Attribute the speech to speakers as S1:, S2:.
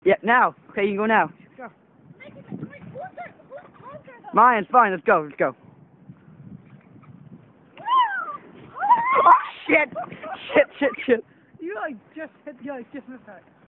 S1: Yeah, now. Okay, you can go now.
S2: Go.
S1: Mine's fine. Let's go. Let's go. Oh shit! Shit! Shit! Shit!
S2: You like just hit the ice, just missed that.